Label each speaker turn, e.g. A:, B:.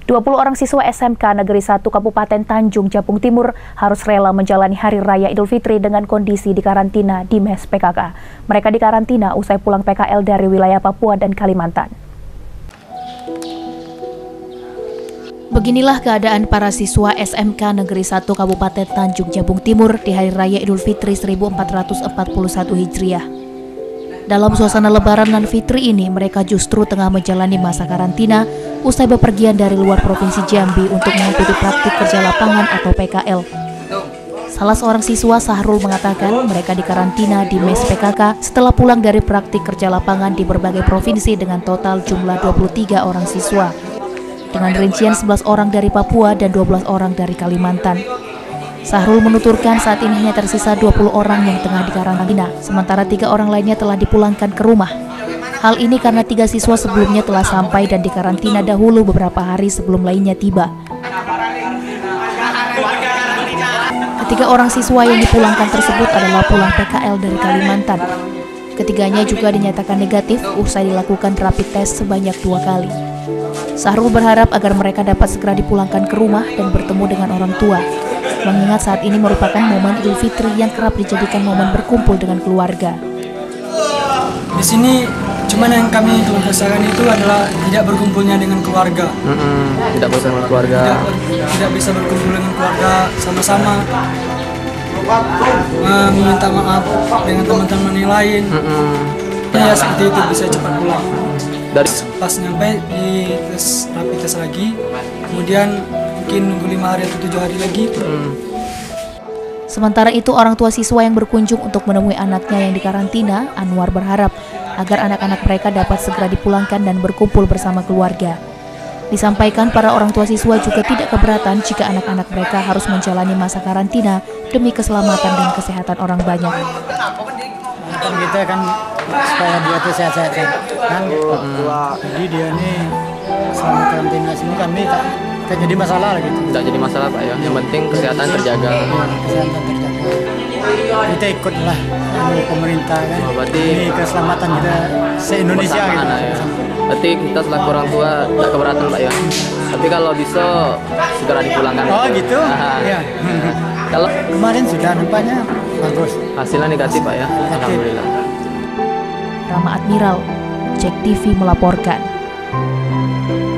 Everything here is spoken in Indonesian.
A: 20 orang siswa SMK Negeri 1 Kabupaten Tanjung Jabung Timur harus rela menjalani Hari Raya Idul Fitri dengan kondisi dikarantina di mes PKK. Mereka dikarantina usai pulang PKL dari wilayah Papua dan Kalimantan. Beginilah keadaan para siswa SMK Negeri 1 Kabupaten Tanjung Jabung Timur di Hari Raya Idul Fitri 1441 Hijriah. Dalam suasana Lebaran dan Fitri ini, mereka justru tengah menjalani masa karantina usai bepergian dari luar Provinsi Jambi untuk mengikuti praktik kerja lapangan atau PKL. Salah seorang siswa, Sahrul, mengatakan mereka dikarantina di mes PKK setelah pulang dari praktik kerja lapangan di berbagai provinsi dengan total jumlah 23 orang siswa. Dengan rincian 11 orang dari Papua dan 12 orang dari Kalimantan. Sahrul menuturkan saat ini hanya tersisa 20 orang yang tengah dikarantina, sementara 3 orang lainnya telah dipulangkan ke rumah. Hal ini karena 3 siswa sebelumnya telah sampai dan dikarantina dahulu beberapa hari sebelum lainnya tiba. Ketiga orang siswa yang dipulangkan tersebut adalah pulang PKL dari Kalimantan. Ketiganya juga dinyatakan negatif usai dilakukan rapid test sebanyak 2 kali. Sahrul berharap agar mereka dapat segera dipulangkan ke rumah dan bertemu dengan orang tua, mengingat saat ini merupakan momen Idul Fitri yang kerap dijadikan momen berkumpul dengan keluarga.
B: Di sini cuman yang kami keluh kesahkan itu adalah tidak berkumpulnya dengan keluarga.
C: Tidak bersama keluarga.
B: Tidak bisa berkumpul dengan keluarga sama-sama. Meminta maaf dengan teman-teman yang lain. Ya seperti itu, bisa cepat pulang.
C: Dari
B: pas nyampe di rapid test lagi, kemudian mungkin nunggu 5 hari atau 7 hari lagi.
A: Sementara itu, orang tua siswa yang berkunjung untuk menemui anaknya yang dikarantina, Anwar, berharap agar anak-anak mereka dapat segera dipulangkan dan berkumpul bersama keluarga. Disampaikan para orang tua siswa juga tidak keberatan jika anak-anak mereka harus menjalani masa karantina demi keselamatan dan kesehatan orang banyak.
D: Kita kan supaya dia tuh sehat-sehat kan. Jadi dia nih selama karantina sini kami tak jadi masalah gitu.
C: Tidak jadi masalah Pak ya. Yang penting kesehatan terjaga.
D: Kesehatan terjaga. Kita ikutlah pemerintah kan.
C: Berarti
D: ini keselamatan kita se-Indonesia gitu.
C: Ya. Berarti kita selaku orang tua tidak keberatan Pak ya. Tapi kalau bisa segera dipulangkan.
D: Oh gitu. Iya.
C: Kalau
D: kemarin sudah nampaknya bagus.
C: Hasilnya negatif Pak ya. Alhamdulillah.
A: Rama Admiral, Cek TV melaporkan.